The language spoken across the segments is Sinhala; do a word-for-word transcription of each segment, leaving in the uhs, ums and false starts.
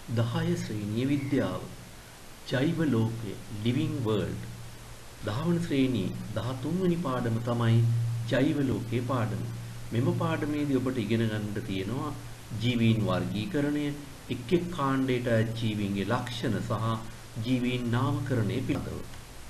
දහය ශ්‍රේණිය විද්‍යාව. ජෛව ලෝකය living world. දහ වන ශ්‍රේණියේ දහතුන් වෙනි පාඩම තමයි ජෛව ලෝකයේ පාඩම. මෙම පාඩමේදී ඔබට ඉගෙන ගන්නට තියෙනවා ජීවීන් වර්ගීකරණය, එක් එක් කාණ්ඩයට අයත් ජීවීන්ගේ ලක්ෂණ සහ ජීවීන් නාමකරණය පිළිබඳව.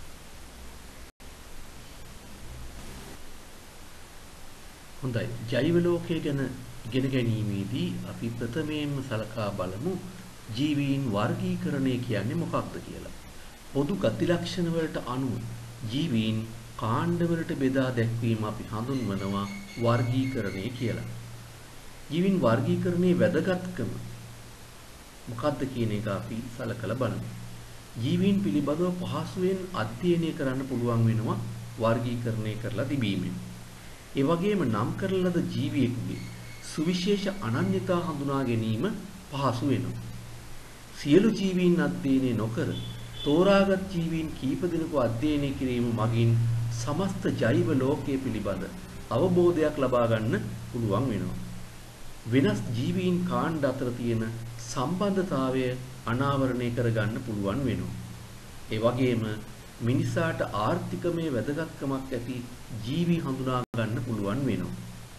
හොඳයි. ජෛව ලෝකය ගැන ඉගෙන ගැනීමේදී අපි ප්‍රථමයෙන්ම සලකා බලමු ජීවීන් වර්ගීකරණය කියන්නේ මොකක්ද කියලා. පොදු ගති ලක්ෂණ වලට අනුව ජීවීන් කාණ්ඩ වලට බෙදා දැක්වීම අපි හඳුන්වනවා වර්ගීකරණය කියලා. ජීවීන් වර්ගීකරණයේ වැදගත්කම මොකක්ද කියන එක අපි සලකලා බලමු. ජීවීන් පිළිබඳව පහසුවෙන් අධ්‍යයනය කරන්න පුළුවන් වෙනවා වර්ගීකරණය කරලා තිබීමෙන්. ඒ වගේම නම් කරන ලද ජීවියෙකුගේ සුවිශේෂ අනන්‍යතා හඳුනා ගැනීම පහසු වෙනවා. සියලු ජීවීන් අධ්‍යයනය නොකර තෝරාගත් ජීවීන් කීප දෙනෙකු අධ්‍යයනය කිරීම මගින් සමස්ත ජෛව ලෝකයේ පිළිබඳ අවබෝධයක් ලබා ගන්න පුළුවන් වෙනවා. වෙනස් ජීවීන් කාණ්ඩ අතර තියෙන සම්බන්ධතාවය අනාවරණය කර ගන්න පුළුවන් වෙනවා. ඒ වගේම මිනිසාට ආර්ථිකමය වැදගත්කමක් ඇති ජීවි හඳුනා ගන්න පුළුවන් වෙනවා.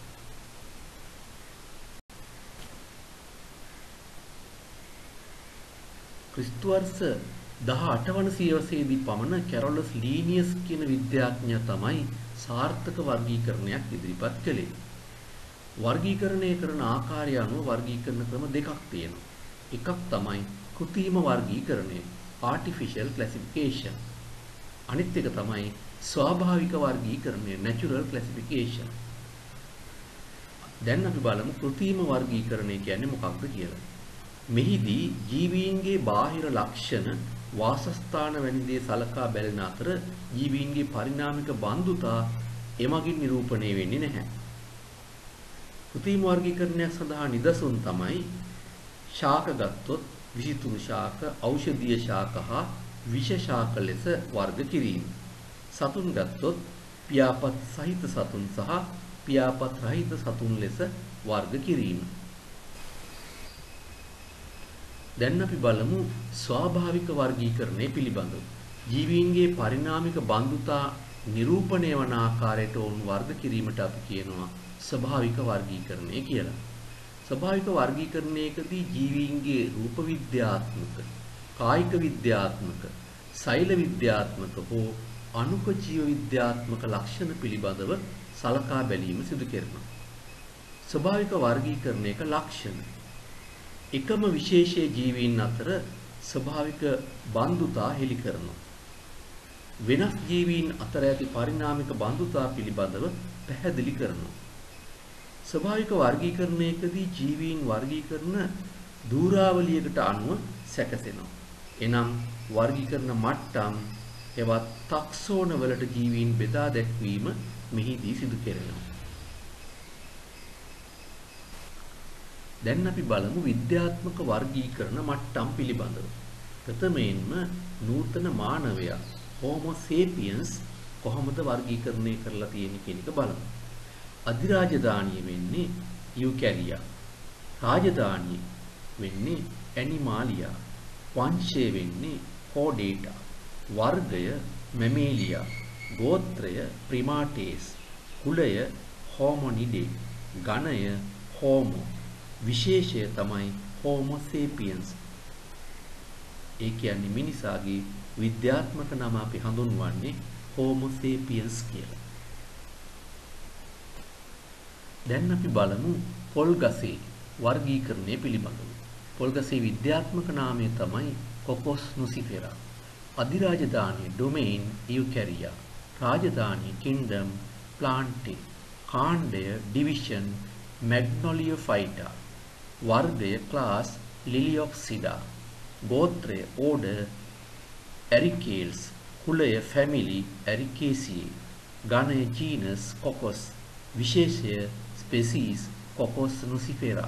ක්‍රිස්තු වර්ෂ දහඅට වන සියවසේදී පමණ කැරොලස් ලීනියස් කියන විද්‍යාඥයා තමයි සාර්ථක වර්ගීකරණයක් ඉදිරිපත් කළේ. වර්ගීකරණය කරන ආකාරය අනුව වර්ගීකරණ ක්‍රම දෙකක් තියෙනවා. එකක් තමයි කෘත්‍රිම වර්ගීකරණය artificial classification. අනිත් එක තමයි ස්වාභාවික වර්ගීකරණය natural classification. දැන් අපි බලමු කෘත්‍රිම වර්ගීකරණය කියන්නේ මොකක්ද කියලා. මෙහිදී ජීවීන්ගේ බාහිර ලක්ෂණ වාසස්ථාන වැනි දේ සලකා බැලෙන අතර ජීවීන්ගේ පරිණාමික බන්ධුතා එමගින් නිරූපණය වෙන්නේ නැහැ. කෘත්‍රිම වර්ගීකරණයක් සඳහා නිදසුන් තමයි ශාක ගත්තොත් විසිතුරු ශාක, ඖෂධීය ශාක හා විෂ ශාක ලෙස වර්ග කිරීම. සතුන් ගත්තොත් පියාපත් සහිත සතුන් සහ පියාපත් රහිත සතුන් ලෙස වර්ග කිරීම. දැන් අපි බලමු ස්වාභාවික වර්ගීකරණය පිළිබඳව. ජීවීන්ගේ පරිණාමික බන්ධුතා නිරූපණය වන ආකාරයට වුන් වර්ග කිරීමට අපි කියනවා ස්වභාවික වර්ගීකරණය කියලා. ස්වභාවික වර්ගීකරණයකදී ජීවීන්ගේ රූප විද්‍යාත්මක, කායික විද්‍යාත්මක, සෛල විද්‍යාත්මක හෝ අණුක ජීව විද්‍යාත්මක ලක්ෂණ පිළිබඳව සලකා බැලීම සිදු කරනවා. ස්වභාවික වර්ගීකරණයක ලක්ෂණ එකම විශේෂයේ ජීවීන් අතර ස්වභාවික බන්ධුතා හෙළි කරනවා. වෙනස් ජීවීන් අතර ඇති පරිණාමික බන්ධුතා පිළිබඳව පැහැදිලි කරනවා. ස්වභාවික වර්ගීකරණයකදී ජීවීන් වර්ගීකරණ ධූරාවලියකට අනුව සැකසෙනවා. එනම් වර්ගීකරණ මට්ටම් එවත් ටැක්සෝන වලට ජීවීන් බෙදා දැක්වීම මෙහිදී සිදු කෙරෙනවා. දැන් අපි බලමු විද්‍යාත්මක වර්ගීකරණ මට්ටම් පිළිබඳව. ප්‍රථමයෙන්ම නූතන මානවයා Homo sapiens කොහොමද වර්ගීකරණය කරලා තියෙන්නේ කියන එක බලමු. අධිරාජධානිය වෙන්නේ යුකැරියා. රාජධානිය වෙන්නේ ඇනිමාලියා. වංශය වෙන්නේ කෝඩේටා. වර්ගය මැමේලියා. ගෝත්‍රය ප්‍රිමාටේස්. කුලය හෝමොනිඩේ. ගණය හෝමෝ. විශේෂය තමයි Homo sapiens. ඒ කියන්නේ මිනිසාගේ විද්‍යාත්මක නම අපි හඳුන්වන්නේ Homo sapiens කියලා. දැන් අපි බලමු පොල් ගසේ වර්ගීකරණය පිළිබඳව. පොල් ගසේ විද්‍යාත්මක නාමය තමයි Cocos nucifera. අධිරාජධානිය domain eukarya. රාජධානිය kingdom plantae. කාණ්ඩය division magnoliophyta. වර්ගය class Liliopsida. ගෝත්‍රය order Ericales. කුලය family Ericaceae. ගණය genus Cocos. විශේෂය species Cocos nucifera.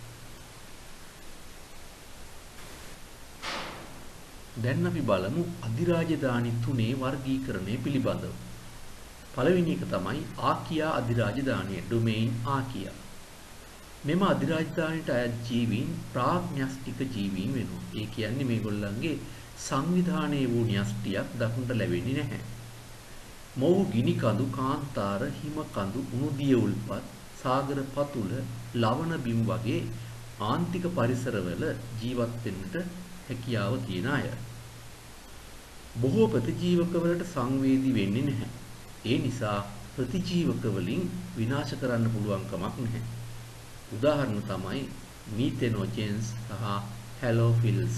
දැන් අපි බලමු අධිරාජධානි තුනේ වර්ගීකරණය පිළිබඳව. පළවෙනි එක තමයි ආකියා අධිරාජධානිය domain ආකියා. මෙම අධිරාජධානියට අයත් ජීවීන් ප්‍රාග්ඥස්තික ජීවීන් වෙනවා. ඒ කියන්නේ මේගොල්ලන්ගේ සංවිධානයේ වූ න්‍යෂ්ටියක් දක්නට ලැබෙන්නේ නැහැ. මොවුහු ගිනි කඳු, කාන්තාර, හිම කඳු, උණුදිය උල්පත්, සාගර පතුල, ලවණ බිම් වගේ ආන්තික පරිසරවල ජීවත් වෙන්නට හැකියාව තියෙන අය. බොහෝ ප්‍රතිජීවක වලට සංවේදී වෙන්නේ නැහැ. ඒ නිසා ප්‍රතිජීවක වලින් විනාශ කරන්න පුළුවන් කමක් නැහැ. උදාහරණ තමයි මීතෙනොජෙන්ස් සහ හැලෝෆිල්ස්.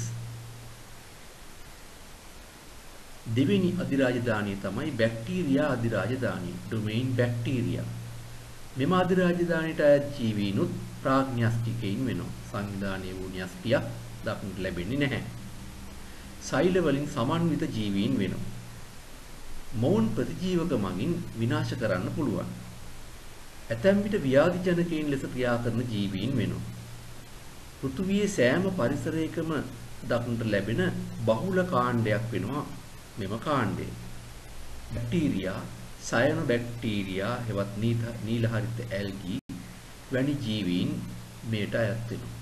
දෙවෙනි අධිරාජධානිය තමයි බැක්ටීරියා අධිරාජධානිය, ඩොමේන් බැක්ටීරියා. මෙම අධිරාජධානියට අයත් ජීවීනුත් ප්‍රාග්ඥස්තිකයින් වෙනවා. සංවිධානයේ වූ න්‍යෂ්ටියක් දක්නට ලැබෙන්නේ නැහැ. සෛල වලින් සමන්විත ජීවීන් වෙනවා. මොවුන් ප්‍රතිජීවක මගින් විනාශ කරන්න පුළුවන්. ඇතැම් විට ව්‍යාධි ජනකයින් ලෙස ක්‍රියා කරන ජීවීන් වෙනවා. පෘථුවියේ සෑම පරිසරයකම දක්නට ලැබෙන බහුල කාණ්ඩයක් වෙනවා මෙම කාණ්ඩය. බැක්ටීරියා, සයනෝ බැක්ටීරියා හෙවත් නීලහරිත ඇල්ගී වැනි ජීවීන් මේට අයත් වෙනවා.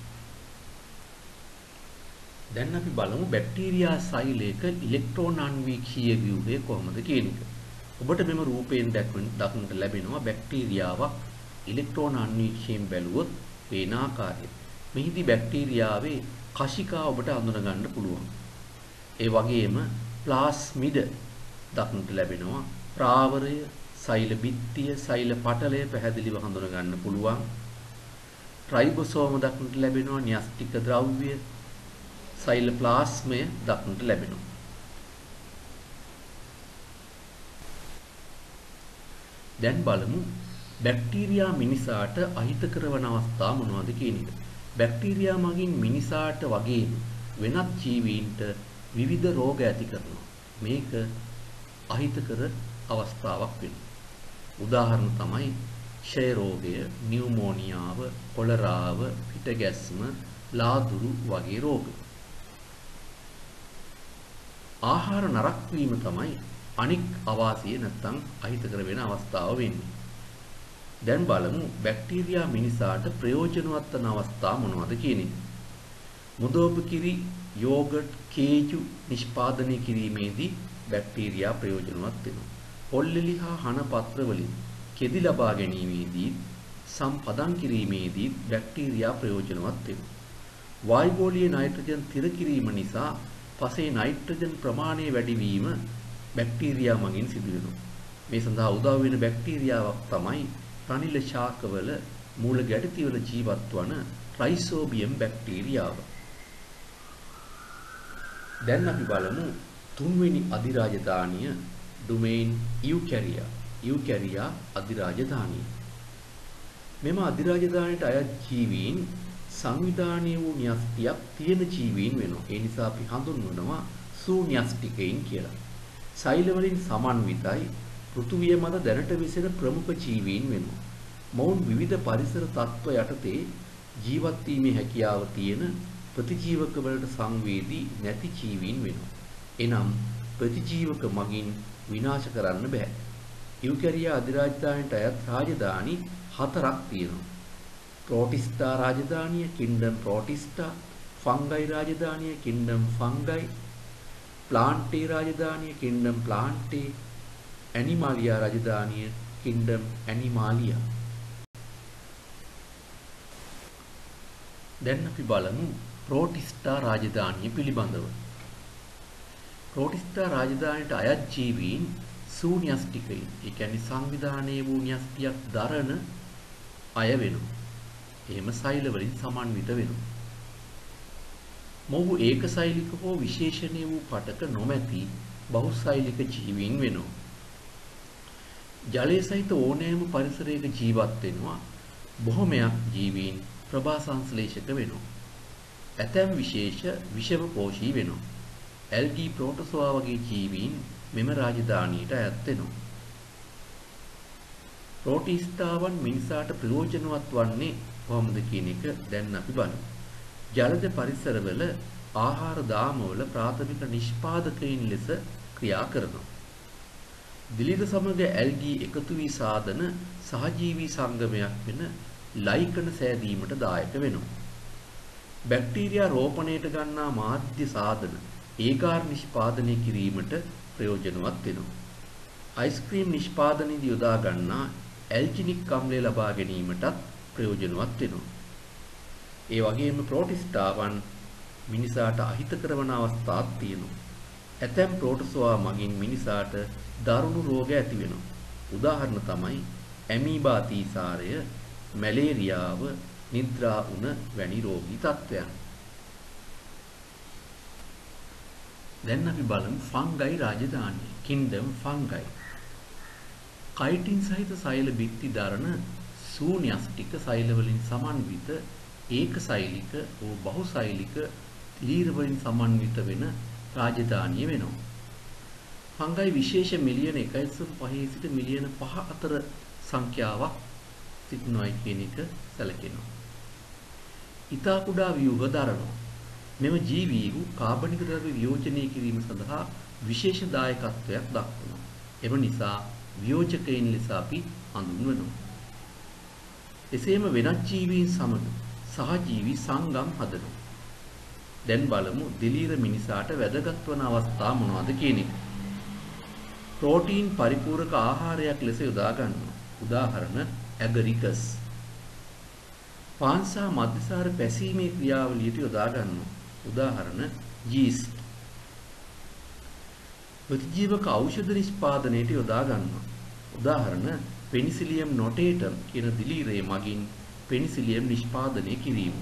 දැන් අපි බලමු බැක්ටීරියා සෛලයක ඉලෙක්ට්‍රෝන අන්වීක්ෂීය ව්‍යුහය කොහොමද කියන එක. ඔබට මෙම රූපයෙන් දක්නට ලැබෙනවා බැක්ටීරියාවක් ඉලෙක්ට්‍රෝන අන්වීක්ෂයෙන් බැලුවොත් පේන ආකාරය. මෙහිදී බැක්ටීරියාවේ කශිකා ඔබට අඳුන ගන්න පුළුවන්. ඒ වගේම ප්ලාස්මිඩ දක්නට ලැබෙනවා. ප්‍රාවරය, සෛල බිත්තිය, සෛල පටලය පැහැදිලිව හඳුන ගන්න පුළුවන්. රයිබෝසෝම දක්නට ලැබෙනවා. න්‍යෂ්ටික ද්‍රව්‍ය, සෛල ප්ලාස්මය දක්නට ලැබෙනවා. දැන් බලමු බැක්ටීරියා මිනිසාට අහිතකර වන අවස්ථා මොනවද කියන එක. බැක්ටීරියා මගින් මිනිසාට වගේම වෙනත් ජීවීන්ට විවිධ රෝග ඇති කරනවා. මේක අහිතකර අවස්ථාවක් වෙනවා. උදාහරණ තමයි ක්ෂය රෝගය, නියුමෝනියාව, කොලරාව, පිටගැස්ම, ලාදුරු වගේ රෝග. ආහාර නරක් වීම තමයි අනික් අවාසිය නැත්නම් අහිතකර වෙන අවස්ථාව වෙන්නේ. දැන් බලමු බැක්ටීරියා මිනිසාට ප්‍රයෝජනවත් වන අවස්ථා මොනවද කියන එක. මුදෝප කිරි, යෝගට්, කේජු නිෂ්පාදනය කිරීමේදී බැක්ටීරියා ප්‍රයෝජනවත් වෙනවා. පොල්ලෙලි හා හන පත්‍ර වලින් කෙදි ලබා ගැනීමේදී සම්පදන් කිරීමේදී බැක්ටීරියා ප්‍රයෝජනවත් වෙනවා. වායුගෝලීය නයිට්‍රජන් තිර කිරීම නිසා පසේ නයිට්‍රජන් ප්‍රමාණය වැඩි වීම බැක්ටීරියා මගින් සිදු වෙනවා. මේ සඳහා උදව් වෙන බැක්ටීරියාවක් තමයි රනිල ශාකවල මූල ගැටතිවල ජීවත් වන රයිසෝබියම් බැක්ටීරියාව. දැන් අපි බලමු තුන්වෙනි අධිරාජධානිය ඩොමේන් ඉයුකැරියා. ඉයුකැරියා අධිරාජධානිය. මෙම අධිරාජධානියට අයත් ජීවීන් සංවිධානීය වූ න්‍යෂ්ටියක් තියෙන ජීවීන් වෙනවා. ඒ නිසා අපි හඳුන්වනවා සූන්‍යෂ්ටිකයින් කියලා. සෛල වලින් සමන්විතයි, පෘථුවිය මත දැනට විසෙන ප්‍රමුඛ ජීවීන් වෙනවා. මොවුන් විවිධ පරිසර තත්ත්ව යටතේ ජීවත් වීමේ හැකියාව තියෙන ප්‍රතිජීවක වලට සංවේදී නැති ජීවීන් වෙනවා. එනම් ප්‍රතිජීවක මගින් විනාශ කරන්න බෑ. ඉයුකැරියා අධිරාජධානියට අයත් රාජධානි හතරක් තියෙනවා. ප්‍රෝටිස්ටා රාජධානිය, කින්ඩම් ප්‍රෝටිස්ටා, ෆංගයි රාජධානිය, කින්ඩම් ෆංගයි, ප්ලාන්ටේ රාජධානිය, කින්ඩම් ප්ලාන්ටේ, ඇනිමාලියා රාජධානිය, කින්ඩම් ඇනිමාලියා. දැන් අපි බලමු ප්‍රෝටිස්ටා රාජධානිය පිළිබඳව. ප්‍රෝටිස්ටා රාජධානියට අයත් ජීවීන් සූන්‍යෂ්ටිකයින්, ඒ කියන්නේ සංවිධානයේ වූ න්‍යෂ්ටියක් දරන අය වෙනවා. එහෙම සෛල වලින් සමන්විත වෙනවා. මොහු ඒකසෛලික හෝ විශේෂණීය වූ පටක නොමැති බහුසෛලික ජීවීන් වෙනවා. ජලයේ සහිත ඕනෑම පරිසරයක ජීවත් වෙනවා. බොහොමයක් ජීවීන් ප්‍රභා සංශ්ලේෂක වෙනවා. ඇතැම් විශේෂ විෂම පෝෂී වෙනවා. ඇල්ගී, ප්‍රෝටෝසෝවා වගේ ජීවීන් මෙම රාජධානියට අයත් වෙනවා. ප්‍රෝටිස්ටාවන් මිනිසාට ප්‍රයෝජනවත් වන්නේ කොහොමද කියන එක දැන් අපි බලමු. ජලජ පරිසරවල ආහාර දාමවල ප්‍රාථමික නිෂ්පාදකයින් ලෙස ක්‍රියා කරනවා. දිලිඳ සමග ඇල්ගී එකතු වී සාදන සහජීවී සංගමයක් වෙන ලයිකන සෑදීමට දායක වෙනවා. බැක්ටීරියා රෝපණයට ගන්නා මාධ්‍ය සාධන ඒකාර නිෂ්පාදනය කිරීමට ප්‍රයෝජනවත් වෙනවා. අයිස්ක්‍රීම් නිෂ්පාදනයේදී යොදා ගන්නා ඇල්ජිනික් අම්ලය ලබා ගැනීමටත් ප්‍රයෝජනවත් වෙනවා. ඒ වගේම ප්‍රෝටිස්ටාවන් මිනිසාට අහිතකර වන අවස්ථාත් තියෙනවා. ඇතැම් ප්‍රෝටෝසෝවා මගින් මිනිසාට දරුණු රෝග ඇති වෙනවා. උදාහරණ තමයි ඇමීබා තීසාරය, මැලේරියාව, නිද්‍රා උණ වැනි රෝගී තත්ත්වයන්. දැන් අපි බලමු ෆංගයි රාජධානිය. කින්ඩම් ෆංගයි. කයිටින් සහිත සෛල බිත්ති දරන ශූන්‍යෂ්ටික සෛල වලින් සමන්විත ඒක සෛලික හෝ බහුසෛලික ලීර වලින් සමන්විත වෙන රාජධානිය වෙනවා. ෆංගයි විශේෂ මිලියන එකයි දශම පහේ සිට මිලියන පහ අතර සංඛ්‍යාවක් සිටිනවායි කියන එක සැලකෙනවා. ඉතා කුඩා ව්‍යුහ දරනවා. මෙම ජීවීහු කාබනික ද්‍රව්‍ය වියෝජනය කිරීම සඳහා විශේෂ දායකත්වයක් දක්වනවා. එම නිසා වියෝජකයින් ලෙස අපි හඳුන්වනවා. එසේම වෙනත් ජීවීන් සමග සහජීවී සංගම් හදනවා. දැන් බලමු දිලීර මිනිසාට වැදගත් වන අවස්ථා මොනවද කියන එක. ප්‍රෝටීන් පරිපූර්ණක ආහාරයක් ලෙස යොදා ගන්නවා. උදාහරණ ඇගරිකස්. පාන්සා මධ්‍යසාර පැසීමේ ක්‍රියාවලියට යොදා ගන්නවා. උදාහරණ යීස්ට්. ප්‍රතිජීවක ඖෂධ නිෂ්පාදනයට යොදා ගන්නවා. උදාහරණ පෙනිසිලියම් නොටේටම් කියන දිලීරය මගින් පෙනිසිලියම් නිෂ්පාදනය කිරීම.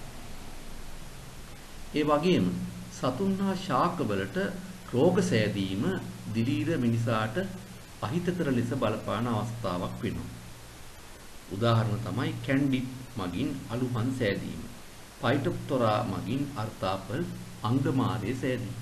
ඒ වගේම සතුන් හා ශාකවලට රෝග සෑදීම දිලීර මිනිසාට අහිතකර ලෙස බලපාන අවස්ථාවක් වෙනවා. උදාහරණ තමයි කැන්ඩිඩ් මගින් අලුහන් සෑදීම, ෆයිටොප්තොරා මගින් අර්තාපල් අංගමාරය සෑදීම.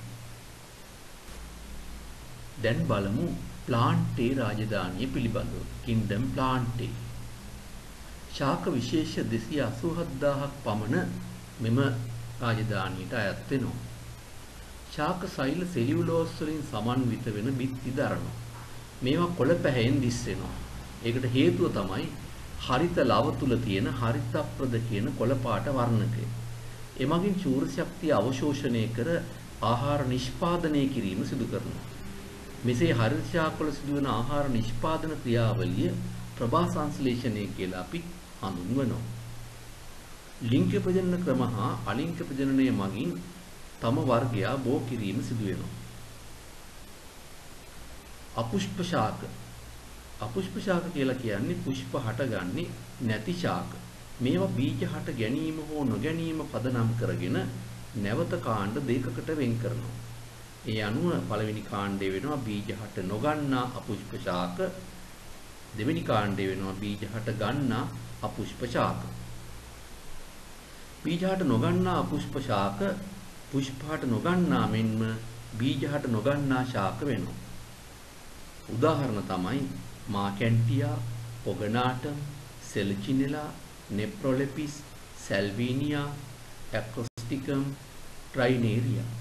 දැන් බලමු ප්ලාන්ටේ රාජධානිය පිළිබඳව. කින්ඩම් ප්ලාන්ටේ. ශාක විශේෂ දෙසිය අසූ හත්දාහක් පමණ මෙම රාජධානියට අයත් වෙනවා. ශාක සෛල සෙලියුලෝස් වලින් සමන්විත වෙන බිත්ති දරනවා. මේවා කොළ පැහැයෙන් දිස්සෙනවා. ඒකට හේතුව තමයි හරිත ලව තුල තියෙන හරිතප්‍රද කියන කොළ පාට වර්ණකය. එමගින් චූර ශක්තිය අවශෝෂණය කර ආහාර නිෂ්පාදනය කිරීම සිදු කරනවා. මෙසේ හරිත ශාකවල සිදුවන ආහාර නිෂ්පාදන ක්‍රියාවලිය ප්‍රභා සංශ්ලේෂණය කියලා අපි හඳුන්වනවා. ලිංග ප්‍රජනන ක්‍රම හා අලිංග ප්‍රජනනය මගින් තම වර්ගයා බෝ කිරීම සිදු වෙනවා. අපුෂ්ප ශාක. අපුෂ්ප ශාක කියලා කියන්නේ පුෂ්ප හටගන්නේ නැති ශාක. මේවා බීජ හට ගැනීම හෝ නොගැනීම පදනම් කරගෙන නැවත කාණ්ඩ දෙකකට වෙන් කරනවා. ඒ අනුව පළවෙනි කාණ්ඩය වෙනවා බීජ හට නොගන්නා අපුෂ්ප ශාක. දෙවෙනි කාණ්ඩය වෙනවා බීජ හට ගන්නා අපුෂ්ප ශාක. බීජ හට නොගන්නා අපුෂ්ප ශාක පුෂ්ප හට නොගන්නා මෙන්ම බීජ හට නොගන්නා ශාක වෙනවා. උදාහරණ තමයි මාකැන්ටියා, පොගනාටම්, සෙලචිනෙලා, නෙප්‍රොලෙපිස්, සැල්වීනියා, ඇක්‍රොස්ටිකම්, ට්‍රයිනේරියා.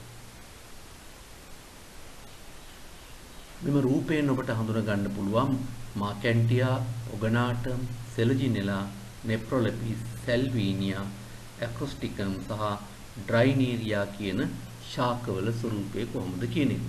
මෙම රූපයෙන් ඔබට හඳුනා ගන්න පුළුවන් මාකැන්ටියා, පොගනාටම්, සෙලජිනෙලා, නෙප්‍රොලෙපිස්, සැල්වීනියා, ඇක්‍රොස්ටිකම් සහ ඩ්‍රයිනේරියා කියන ශාකවල ස්වරූපය කොහොමද කියන එක.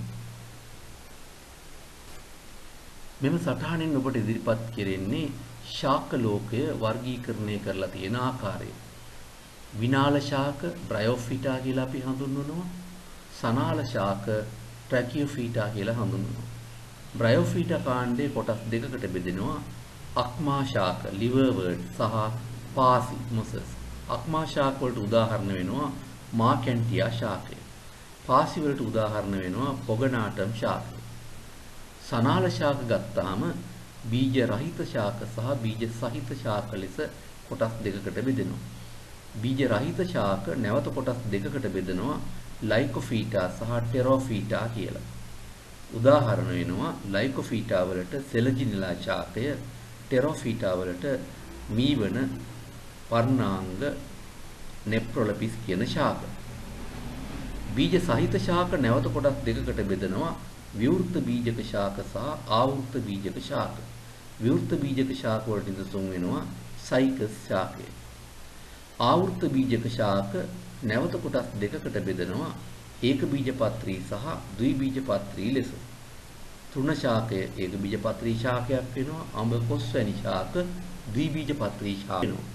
මෙම සටහනෙන් ඔබට ඉදිරිපත් කෙරෙන්නේ ශාක ලෝකය වර්ගීකරණය කරලා තියෙන ආකාරය. විනාල ශාක බ්‍රයෝෆිටා කියලා අපි හඳුන්වනවා. සනාල ශාක ට්‍රැකියෝෆිටා කියලා හඳුන්වනවා. බ්‍රයෝෆිටා කාණ්ඩයේ කොටස් දෙකකට බෙදෙනවා. අක්මා ශාක ලිවර්වර්ඩ් සහ පාසි මොසස්. අක්මා ශාක වලට උදාහරණ වෙනවා මාකැන්ටියා ශාකය. පාසි වලට උදාහරණ වෙනවා පොගනාටම් ශාකය. සනාල ශාක ගත්තාම බීජ රහිත ශාක සහ බීජ සහිත ශාක ලෙස කොටස් දෙකකට බෙදෙනවා. බීජ රහිත ශාක නැවත කොටස් දෙකකට බෙදෙනවා ලයිකෝෆීටා සහ ටෙරෝෆීටා කියලා. උදාහරණ වෙනවා ලයිකෝෆීටා වලට සෙලජිනෙලා ශාකය, ටෙරෝෆීටා වලට මීවන වර්ණාංග නෙප්‍රොලෙපිස් කියන ශාක. බීජ සහිත ශාක නැවත කොටස් දෙකකට බෙදෙනවා විවෘත බීජක ශාක සහ ආවෘත බීජක ශාක. විවෘත බීජක ශාක වලට නිදසුන් වෙනවා සයිකස් ශාකය. ආවෘත බීජක ශාක නැවත කොටස් දෙකකට බෙදෙනවා ඒක බීජපත්‍රී සහ ද්විබීජපත්‍රී ලෙස. තෘණ ශාකය ඒක බීජපත්‍රී ශාකයක් වෙනවා. අඹ කොස් වැනි ශාක ද්විබීජපත්‍රී ශාක වෙනවා.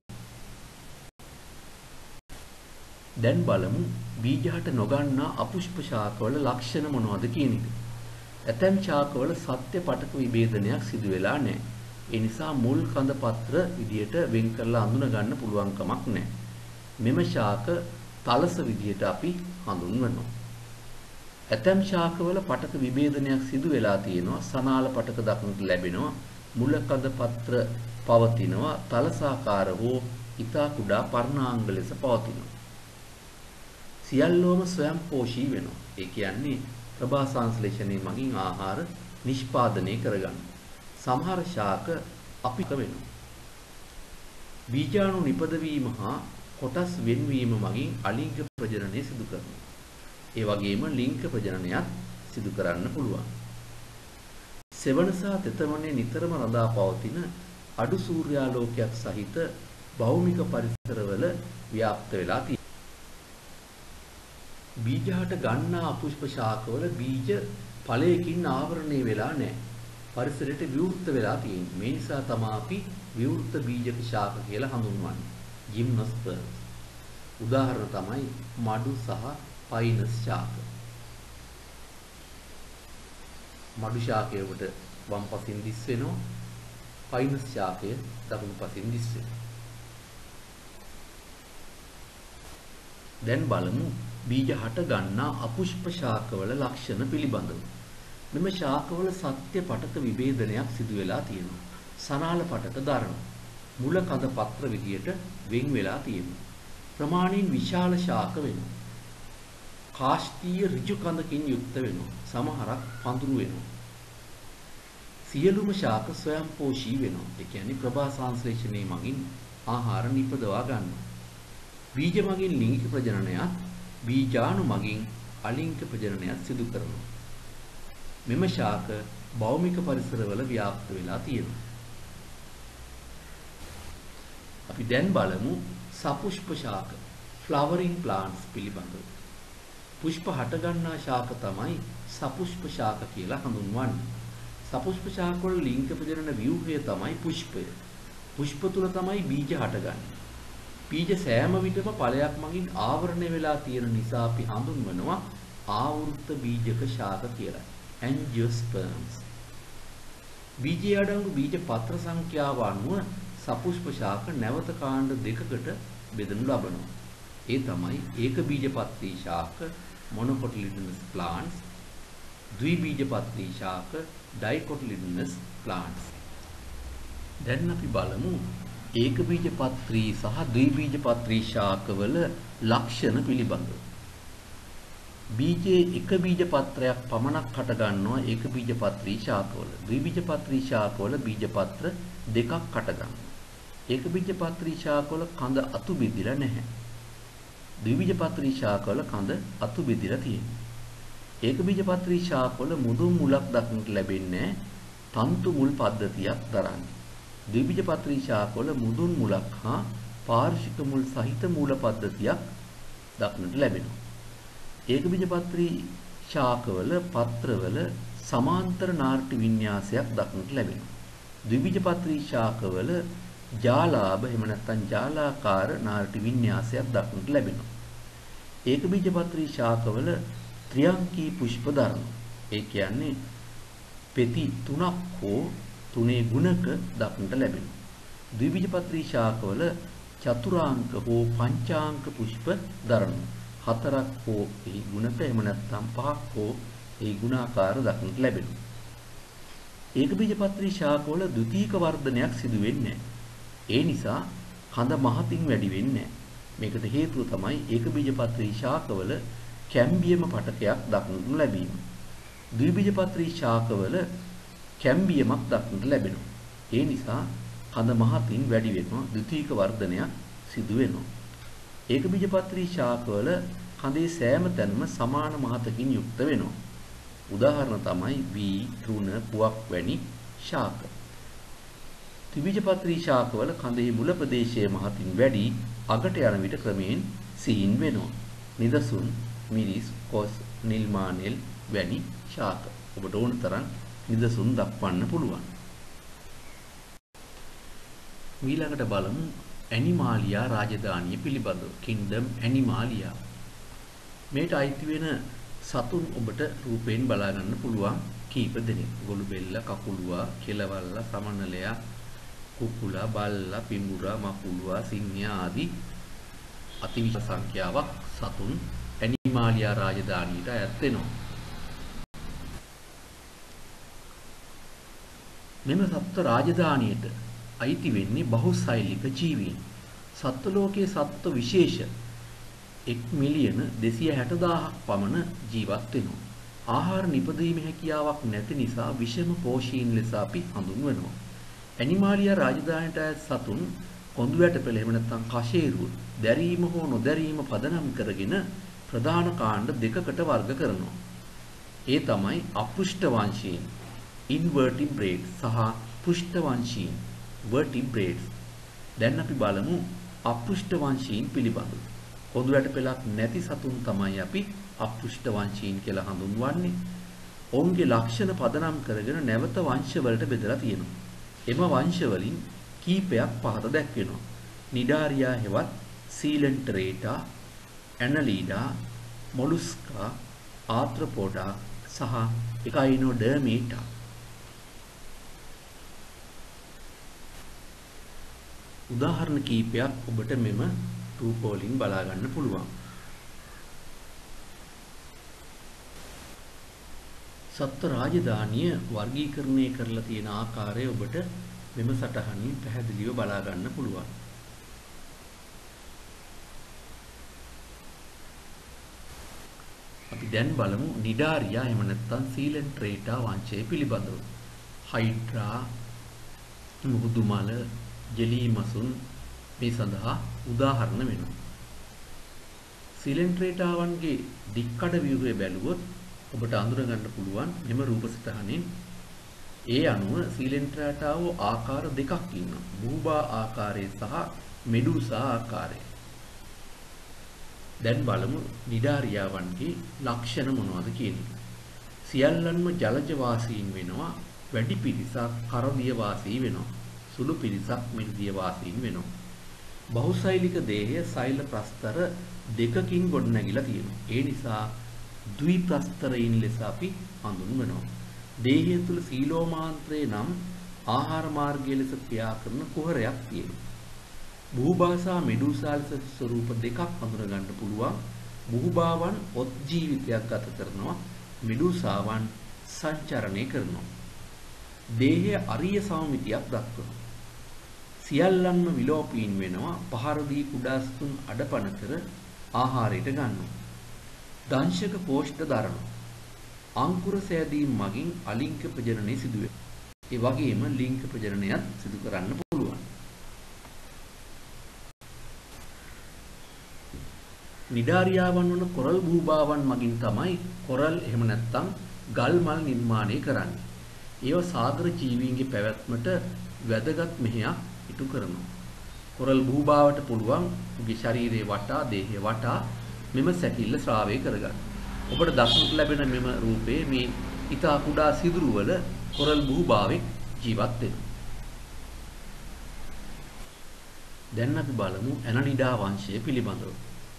දැන් බලමු බීජහට නොගන්නා අපුෂ්ප ශාකවල ලක්ෂණ මොනවද කියන එක. ඇතැම් ශාකවල සත්‍ය පටක විභේදනයක් සිදු වෙලා නැහැ. ඒ නිසා මුල් කඳ පත්‍ර විදියට වෙන් කරලා අඳුන ගන්න පුළුවන් කමක් නැහැ. මෙම ශාක තලස විදියට අපි හඳුන්වනවා. ඇතැම් ශාකවල පටක විභේදනයක් සිදු වෙලා තියෙනවා. සනාල පටක දක්නට ලැබෙනවා. මුල කඳ පත්‍ර පවතිනවා. තලසාකාර හෝ ඊතා කුඩා පර්ණාංග ලෙස පවතිනවා. සියල්ලෝම ස්වයංපෝෂී වෙනවා. ඒ කියන්නේ ප්‍රභා සංශ්ලේෂණය මගින් ආහාර නිෂ්පාදනය කරගන්න. සමහර ශාක අපික වෙනවා. බීජාණු නිපදවීම හා කොටස් වෙන්වීම මගින් අලිංග ප්‍රජනනය සිදු කරනවා. ඒ වගේම ලිංග ප්‍රජනනයත් සිදු කරන්න පුළුවන්. සෙවණ සහ තෙතමනේ නිතරම රඳා පවතින අඩු සූර්යාලෝකයක් සහිත භෞමික පරිසරවල ව්‍යාප්ත වෙලා තියෙනවා. බීජහට ගන්නා අපුෂ්ප ශාකවල බීජ ඵලයකින් ආවරණය වෙලා නැහැ. පරිසරයට විවෘත වෙලා තියෙනවා. මේ නිසා තමයි අපි විවෘත බීජක ශාක කියලා හඳුන්වන්නේ. ජිම්නොස්පර්ම්ස්. උදාහරණ තමයි මඩු සහ පයිනස් ශාක. මඩු ශාකයට වම් පසින් දිස් වෙනවා. පයිනස් ශාකය දකුණු පසින් දිස් වෙනවා. දැන් බලමු බීජ හට ගන්නා අපුෂ්ප ශාකවල ලක්ෂණ පිළිබඳව. මෙම ශාකවල සත්‍ය පටක විභේදනයක් සිදු වෙලා තියෙනවා. සනාල පටක දරන මුල කඳ පත්‍ර විදියට වෙන් වෙලා තියෙනවා. ප්‍රමාණයෙන් විශාල ශාක වෙනවා. කාෂ්ඨීය ඍජු කඳකින් යුක්ත වෙනවා. සමහරක් පඳුරු වෙනවා. සියලුම ශාක ස්වයංපෝෂී වෙනවා. ඒ කියන්නේ ප්‍රභා සංශ්ලේෂණය මගින් ආහාර නිපදවා ගන්නවා. බීජ මගින් ලිංගික ප්‍රජනනයත් බීජාණු මගින් අලිංග ප්‍රජනනයත් සිදු කරනවා. මෙම ශාක භෞමික පරිසරවල ව්‍යාප්ත වෙලා තියෙනවා. අපි දැන් බලමු සපුෂ්ප ශාක flowering plants පිළිබඳව. පුෂ්ප හට ගන්නා ශාක තමයි සපුෂ්ප ශාක කියලා හඳුන්වන්නේ. සපුෂ්ප ශාක වල ලිංග ප්‍රජනන ව්‍යුහය තමයි පුෂ්පය. පුෂ්ප තුල තමයි බීජ හටගන්නේ. බීජ සෑම විටම ඵලයක් මගින් ආවරණය වෙලා තියෙන නිසා අපි හඳුන්වනවා ආවෘත බීජක ශාක කියලා. angiosperms. බීජයේ අඩංගු බීජ පත්‍ර සංඛ්‍යාව අනුව සපුෂ්ප ශාක නැවත කාණ්ඩ දෙකකට බෙදනු ලබනවා. ඒ තමයි ඒක බීජපත්‍රී ශාක monocotyledonous plants, ද්විබීජපත්‍රී ශාක dicotyledonous plants. දැන් අපි බලමු ඒක බීජපත්‍රී සහ ද්විබීජපත්‍රී ශාකවල ලක්ෂණ පිළිබඳව. බීජයේ එක බීජපත්‍රයක් පමණක් හට ගන්නවා ඒක බීජපත්‍රී ශාකවල. ද්විබීජපත්‍රී ශාකවල බීජපත්‍ර දෙකක් හට ගන්නවා. ඒක බීජපත්‍රී ශාකවල කඳ අතු බෙදිලා නැහැ. ද්විබීජපත්‍රී ශාකවල කඳ අතු බෙදිලා තියෙනවා. ඒක බීජපත්‍රී ශාකවල මුදුන් මුලක් දක්නට ලැබෙන්නේ තන්තු මුල් පද්ධතියක් දරන්නේ. ද්විබීජපත්‍රී ශාකවල මුදුන් මුලක් හා පාර්ශ්වික මුල් සහිත මූල පද්ධතියක් දක්නට ලැබෙනවා. ඒක බීජපත්‍රී ශාකවල පත්‍රවල සමාන්තර නාට්‍ය වින්‍යාසයක් දක්නට ලැබෙනවා. ද්විබීජපත්‍රී ශාකවල ජාලාභ එහෙම නැත්නම් ජාලාකාර නාට්‍ය වින්‍යාසයක් දක්නට ලැබෙනවා. ඒක බීජපත්‍රී ශාකවල ත්‍රිඅංකී පුෂ්ප දරනවා. ඒ කියන්නේ පෙති තුනක් හෝ තුනේ ගුණක දක්නට ලැබෙනවා. ද්විබීජපත්‍රී ශාකවල චතුරාංක හෝ පංචාංක පුෂ්ප දරනවා. හතරක් හෝ එහි ගුණක එහෙම නැත්නම් පහක් හෝ එහි ගුණාකාර දක්නට ලැබෙනවා. ඒක බීජපත්‍රී ශාකවල ද්විතීක වර්ධනයක් සිදු වෙන්නේ නැහැ. ඒ නිසා කඳ මහතින් වැඩි වෙන්නේ නැහැ. මේකට හේතුව තමයි ඒක බීජපත්‍රී ශාකවල කැම්බියම පටකයක් දක්නට ලැබීම. ද්විබීජපත්‍රී ශාකවල කැම්බියමක් දක්නට ලැබෙනවා. ඒ නිසා කඳ මහතින් වැඩි වෙනවා. ද්විතීක වර්ධනයක් සිදු වෙනවා. ඒක බීජපත්‍රී ශාකවල කඳේ සෑම තැනම සමාන මහතකින් යුක්ත වෙනවා. උදාහරණ තමයි වී, තෘණ, පුවක් වැනි ශාක. ත්‍රිබීජපත්‍රී ශාකවල කඳෙහි මුල ප්‍රදේශයේ මහතින් වැඩි අගට යන විට ක්‍රමයෙන් සීන් වෙනවා. නිදසුන්, මිරිස්, කොස්, නිල් මානෙල් වැනි ශාක. ඔබට ඕන තරම් නිදසුන් දක්වන්න පුළුවන්. ඊළඟට බලමු ඇනිමාලියා රාජධානිය පිළිබඳව. කින්ඩම් ඇනිමාලියා. මේට අයිති වෙන සතුන් ඔබට රූපයෙන් බලා ගන්න පුළුවන් කීප දෙනෙක්. ගොළුබෙල්ල, කකුලුවා, කෙලවල්ලා, සමනලයා, කුකුලා, බල්ලා, පිඹුරා, මකුලුවා, සිංහයා ආදී අතිවිශාල සංඛ්‍යාවක් සතුන් ඇනිමාලියා රාජධානියට අයත් වෙනවා. මෙම සත්ත්ව රාජධානියට අයිති වෙන්නේ බහුසෛලික ජීවීන්. සත්ත්ව ලෝකයේ සත්ත්ව විශේෂ එක් මිලියන දෙසිය හැට දාහක් පමණ ජීවත් වෙනවා. ආහාර නිපදවීමේ හැකියාවක් නැති නිසා විෂම පෝෂීන් ලෙස අපි හඳුන්වනවා. ඇනිමාලියා රාජධානියට අයත් සතුන් කොඳු වැටපෙළ එහෙම නැත්නම් කෂේරුව දැරීම හෝ නොදැරීම පදනම් කරගෙන ප්‍රධාන කාණ්ඩ දෙකකට වර්ග කරනවා. ඒ තමයි අපෘෂ්ඨ වංශීන් invertebrates සහ පෘෂ්ඨ වංශීන් vertebrates. දැන් අපි බලමු අපෘෂ්ඨ වංශීන් පිළිබඳව. කොඳු වැටපෙළක් නැති සතුන් තමයි අපි අපෘෂ්ඨ වංශීන් කියලා හඳුන්වන්නේ. ඔවුන්ගේ ලක්ෂණ පදනම් කරගෙන නැවත වංශවලට බෙදලා තියෙනවා. එම වංශවලින් කීපයක් පහත දැක්වෙනවා. නිඩාරියා හෙවත් සීලෙන්ටරේටා, ඇනලීඩා, මොලුස්කා, ආත්‍රපෝඩා සහ එකයිනෝඩර්මීටා. උදාහරණ කීපයක් ඔබට මෙම රූප වලින් බලා ගන්න පුළුවන්. සත්ත්ව රාජධානිය වර්ගීකරණය කරලා තියෙන ආකාරය ඔබට මෙම සටහනින් පැහැදිලිව බලා ගන්න පුළුවන්. අපි දැන් බලමු නිඩාරියා එහෙම නැත්නම් සීලෙන්ට්‍රේටා වංශය පිළිබඳව. හයිඩ්‍රා, මුහුදු මල, ජෙලී මසුන් මේ සඳහා උදාහරණ වෙනවා. සීලෙන්ට්‍රේටාවන්ගේ දික්කඩ ව්‍යුහය බැලුවොත් ඔබට අඳුර ගන්න පුළුවන් මෙම රූප සටහනින්. ඒ අනුව සීලෙන්ට්‍රේටාව ආකාර දෙකක් ඉන්නවා. බූබා ආකාරය සහ මෙඩූසා ආකාරය. දැන් බලමු නිඩාරියාවන්ගේ ලක්ෂණ මොනවද කියන එක. සියල්ලන්ම ජලජ වාසීන් වෙනවා. වැඩි පිරිසක් කරදිය වාසී වෙනවා. සුළු පිරිසක් මිරිදිය වාසීන් වෙනවා. බහුසෛලික දේහය සෛල ප්‍රස්තර දෙකකින් ගොඩනැගිලා තියෙනවා. ඒ නිසා ද්විප්‍රස්තරයින් ලෙස අපි හඳුන්වනවා. දේහය තුල සීලෝමාන්ත්‍රේ නම් ආහාර මාර්ගය ලෙස ක්‍රියා කරන කුහරයක් තියෙනවා. බුහුබාසා මෙඩූසා ලෙස ස්වරූප දෙකක් හඳුන ගන්න පුළුවන්. බුහුබාවන් ඔත් ජීවිතයක් ගත කරනවා. මෙඩූසාවන් සංචරණය කරනවා. දේහය අරිය සමමිතියක් දක්වනවා. සියල්ලන්ම විලෝපීන් වෙනවා. පහර දී කුඩා සතුන් අඩපණ කර ආහාරයට ගන්නවා. දංශක කෝෂ්ඨ දරනවා. අංකුර සෑදීම් මගින් අලිංක ප්‍රජනනය සිදු වෙනවා. ඒ වගේම ලිංක ප්‍රජනනයත් සිදු කරන්න පුළුවන්. නිඩාරියාවන් වන කොරල් භූභාවන් මගින් තමයි කොරල් එහෙම නැත්නම් ගල් මල් නිර්මාණය කරන්නේ. ඒව සාගර ජීවීන්ගේ පැවැත්මට වැදගත් මෙහෙයක් ඉටු කරනවා. කොරල් භූභාවට පුළුවන් උගේ ශරීරයේ වටා, දේහයේ වටා මෙම සැකිල්ල ශ්‍රාවය කරගන්න. ඔබට දක්නට ලැබෙන මෙම රූපයේ මේ ඊතා කුඩා සිදුරු වල කොරල් භූභාවෙක් ජීවත් වෙනවා. දැන් අපි බලමු ඇනලිඩා වංශය පිළිබඳව.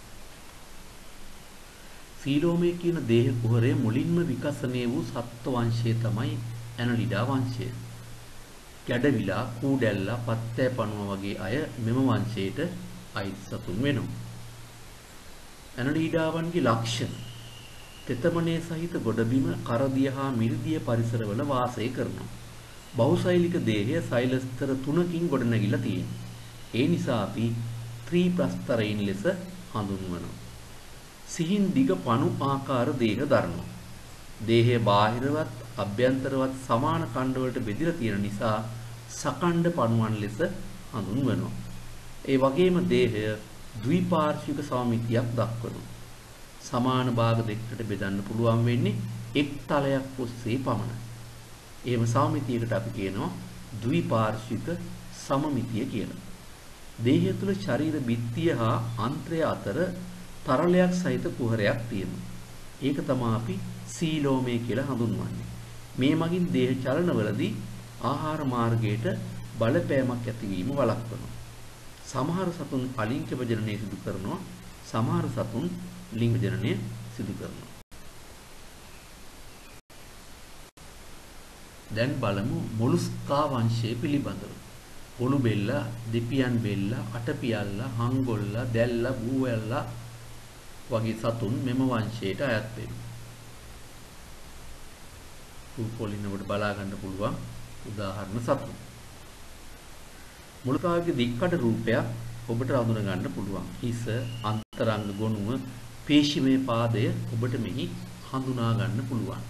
සීලෝමය කියන දේහ කුහරයේ මුලින්ම විකසනය වූ සත්ත්ව වංශය තමයි ඇනලිඩා වංශය. ගැඩවිලා, කූඩැල්ලා, පත්තෑ පණුව වගේ අය මෙම වංශයට අයිති සතුන් වෙනවා. ඇනලිඩාවන්ගේ ලක්ෂණ තෙතමනේ සහිත ගොඩබිම, කරදිය හා මිරිදිය පරිසරවල වාසය කරනවා. බහුසෛලික දේහය සෛල ස්තර තුනකින් ගොඩනැගිලා තියෙනවා. ඒ නිසා අපි ත්‍රිප්‍රස්තරයින් ලෙස හඳුන්වනවා. සිහින් දිග පණු ආකාර දේහ දරනවා. දේහය බාහිරවත් අභ්‍යන්තරවත් සමාන ඛණ්ඩ වලට බෙදලා තියෙන නිසා සකණ්ඩ පණුවන් ලෙස හඳුන්වනවා. ඒ වගේම දේහය ද්විපාර්ශ්වික සමමිතියක් දක්වනවා. සමාන භාග දෙකකට බෙදන්න පුළුවන් වෙන්නේ එක් තලයක් ඔස්සේ පමණයි. එහෙම සමමිතියකට අපි කියනවා ද්විපාර්ශ්වික සමමිතිය කියලා. දේහය තුළ ශරීර බිත්තිය හා අන්ත්‍රය අතර තරලයක් සහිත කුහරයක් තියෙනවා. ඒක තමයි අපි සීලෝමය කියලා හඳුන්වන්නේ. මේ මගින් දේහ චලනවලදී ආහාර මාර්ගයට බලපෑමක් ඇතිවීම වළක්වනවා. සමහර සතුන් අලිංග ප්‍රජනනය සිදු කරනවා. සමහර සතුන් ලිංග ප්‍රජනනය සිදු කරනවා. දැන් බලමු මොලුස්කා වංශය පිළිබඳව. කොළු බෙල්ලා, දෙපියන් බෙල්ලා, අටපියල්ලා, හංගොල්ලා, දැල්ලා, බූවැල්ලා වගේ සතුන් මෙම වංශයට අයත් වෙනවා. රූපවලින් ඔබට බලා ගන්න පුළුවන් උදාහරණ සතුන්. මුලකාගේ දික්කඩ රූපයක් ඔබට අඳුන ගන්න පුළුවන්. හිස, අන්තරංග ගොනුව, පේශිමය පාදය ඔබට මෙහි හඳුනා ගන්න පුළුවන්.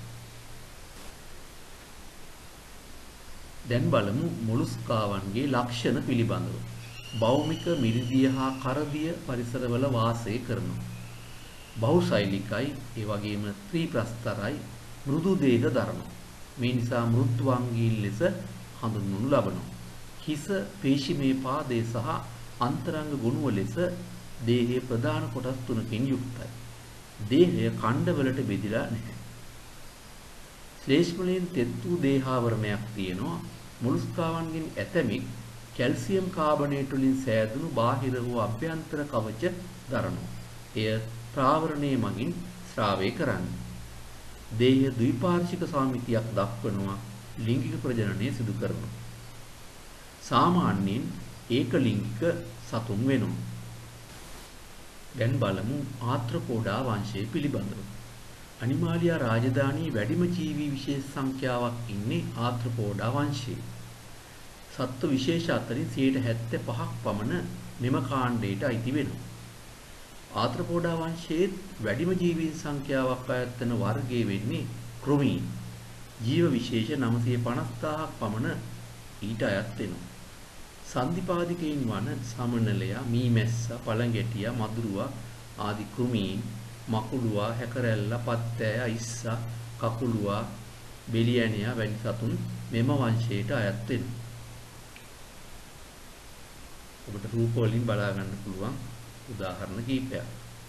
දැන් බලමු මොලුස්කාවන්ගේ ලක්ෂණ පිළිබඳව. භෞමික මිරිදිය හා කරදිය පරිසරවල වාසය කරනවා. බහුශෛලිකයි, ඒ වගේම ත්‍රිප්‍රස්තරයි, මෘදු දේහ දරනවා. මේ නිසා මෘත්වාංගීන් ලෙස හඳුන්වනු ලබනවා. හිස, පේශිමය පාදය සහ අන්තරංග ගුණුව ලෙස දේහයේ ප්‍රධාන කොටස් තුනකින් යුක්තයි. දේහය ඛණ්ඩවලට බෙදිලා නැහැ. ශ්ලේෂ්මලෙන් තෙත් වූ දේහාවරණයක් තියෙනවා. මොලුස්කාවන්ගෙන් ඇතැමෙක් කැල්සියම් කාබනේට් වලින් සෑදුණු බාහිර වූ අභ්‍යන්තර කවච දරනවා. එය ප්‍රාවරණයේ මගින් ස්‍රාවය කරන්නේ. දේහය ද්විපාර්ශ්වික සාමිතියක් දක්වනවා. ලිංගික ප්‍රජනනය සිදු කරනවා. සාමාන්‍යයෙන් ඒකලිංගික සතුන් වෙනවා. දැන් බලමු ආත්‍රපෝඩා වංශය පිළිබඳව. අනිමාලියා රාජධානී වැඩිම ජීවී විශේෂ සංඛ්‍යාවක් ඉන්නේ ආත්‍රපෝඩා වංශයේ. සත්ත්ව විශේෂ අතරින් සියයට හැත්තෑ පහක් පමණ මෙම කාණ්ඩයට අයිති වෙනවා. ආත්‍රපෝඩා වංශයේ වැඩිම ජීවීන් සංඛ්‍යාවක් අයත් වන වර්ගය වෙන්නේ කෘමීන්. ජීව විශේෂ නවසිය පනස්දාහක් පමණ ඊට අයත් වෙනවා. සන්ධිපාදිකයින් වන සමනලයා, මීමැස්සා, පළඟැටියා, මදුරුවා ආදී කෘමීන්, මකුළුවා, හැකරැල්ලා, පත්තෑය, අයිස්සා, කකුළුවා, බෙලියැණියා වැනි සතුන් මෙම වංශයට අයත් වෙනවා. ඔබට රූප වලින් බලා ගන්න පුළුවන් උදාහරණ කිහිපයක්.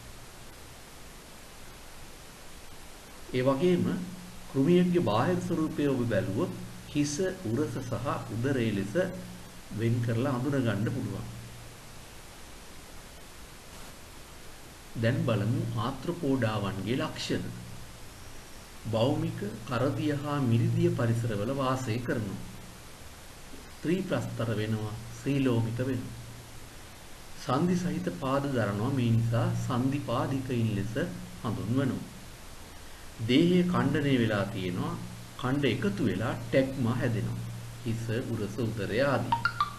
ඒ වගේම කෘමියෙක්ගේ බාහිර ස්වරූපය ඔබ බැලුවොත් හිස, උරස සහ උදරය ලෙස වෙන් කරලා හඳුනා ගන්න පුළුවන්. දැන් බලමු ආත්‍රපෝඩාවන්ගේ ලක්ෂණ. භෞමික, කරදිය හා මිරිදිය පරිසරවල වාසය කරනවා. ත්‍රිප්‍රස්තර වෙනවා, ශ්‍රීලෝමික වෙනවා. සන්ධි සහිත පාද දරනවා. මේ නිසා සන්ධිපාදිකයින් ලෙස හඳුන්වනවා. දේහයේ ඛණ්ඩණය වෙලා තියෙනවා. ඛණ්ඩ එකතු වෙලා ටැග්මා හැදෙනවා. හිස, උරස, උදරය ආදී.